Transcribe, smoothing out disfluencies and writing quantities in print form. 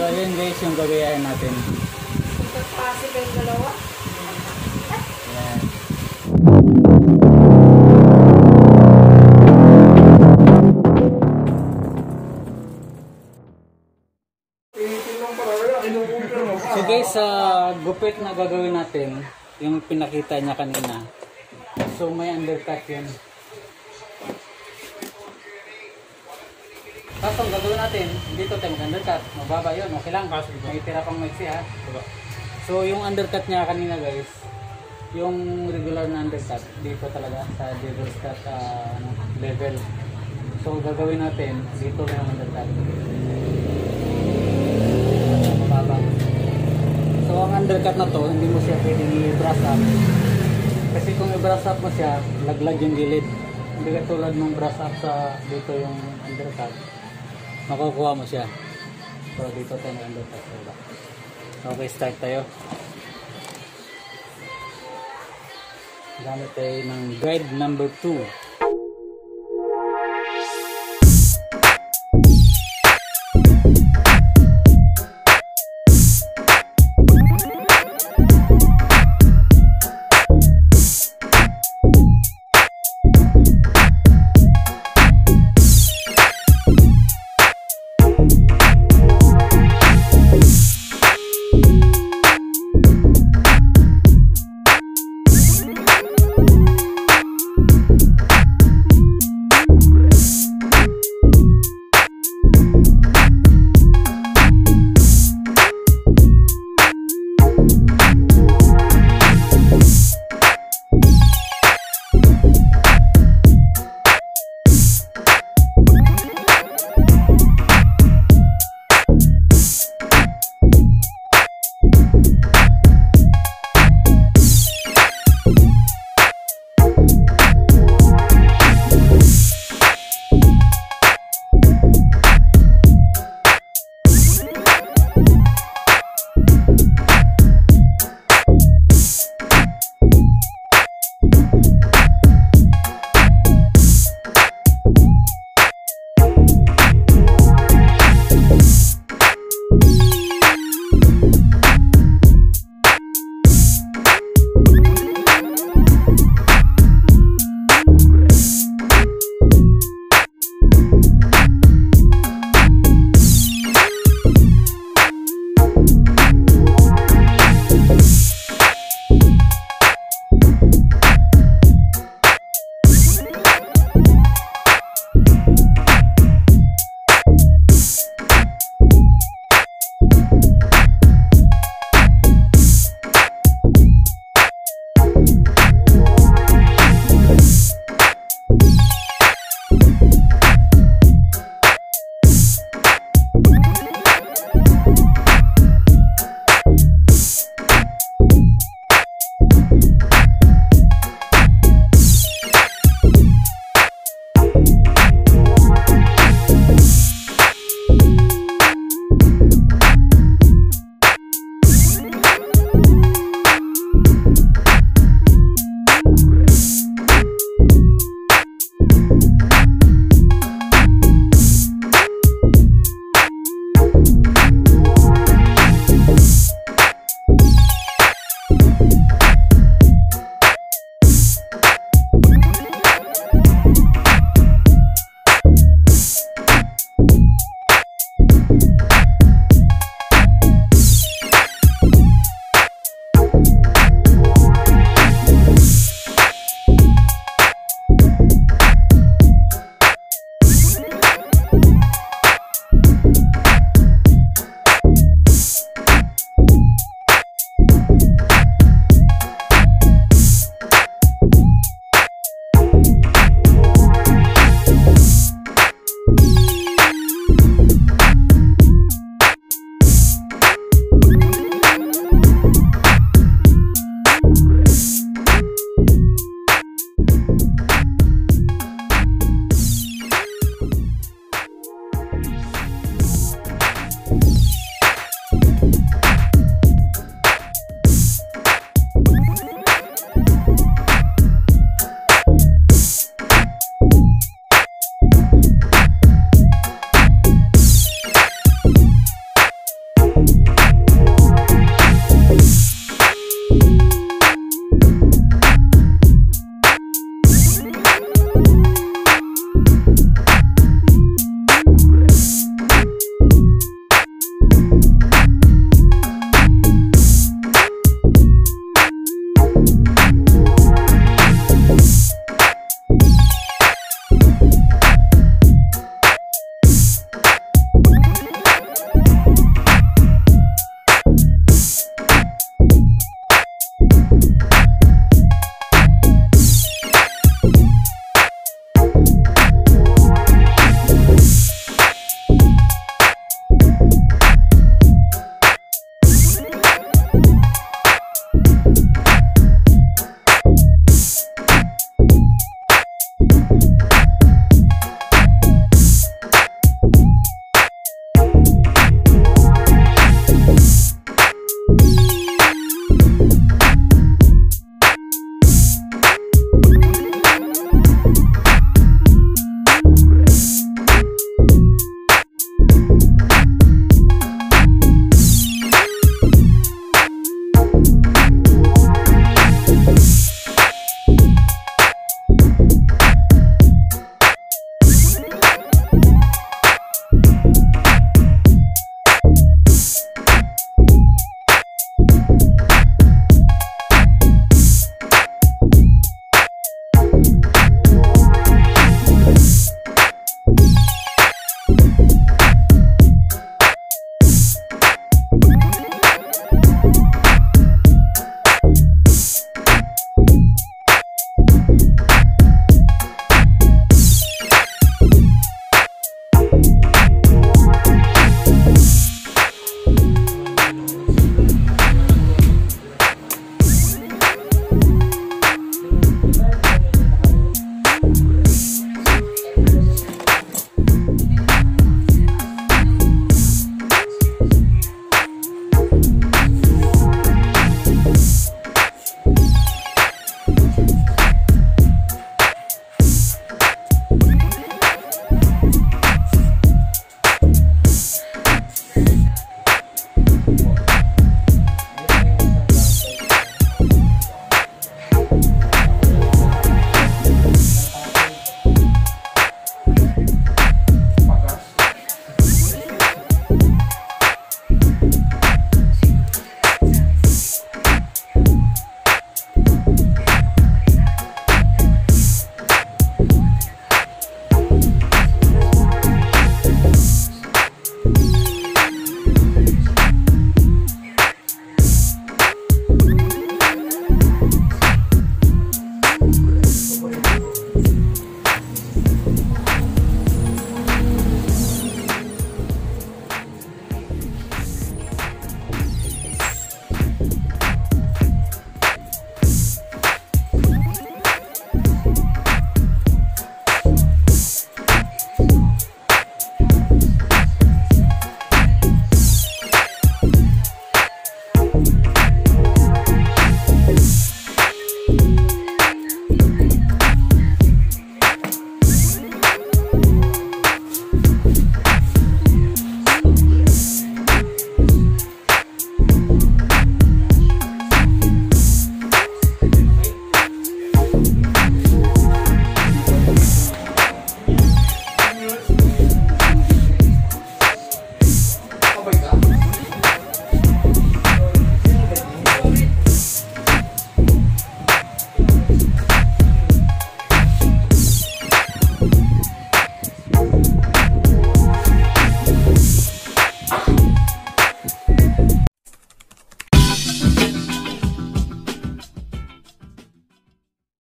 So ayun guys yung gagayahin natin. Pagpasi kayong dalawa. Ayan. So guys, sa gupit na gagawin natin, yung pinakita niya kanina. So may undercut yun. Tapos ang gagawin natin, dito tayo mag-undercut. Mababa yun, okay lang. May tira pang maiksi ha. So yung undercut niya kanina guys, yung regular na undercut, dito talaga sa devil's cut level. So gagawin natin, dito na yung undercut. Mababa. So ang undercut na to, hindi mo siya pwedeng i-brush up. Kasi kung i-brush up mo siya, laglag yung gilid. Hindi katulad ng brush up sa dito yung undercut. Makukuha mo siya. So dito tayo ng undercut. Okay, start tayo. Gamit tayo ng guide number 2.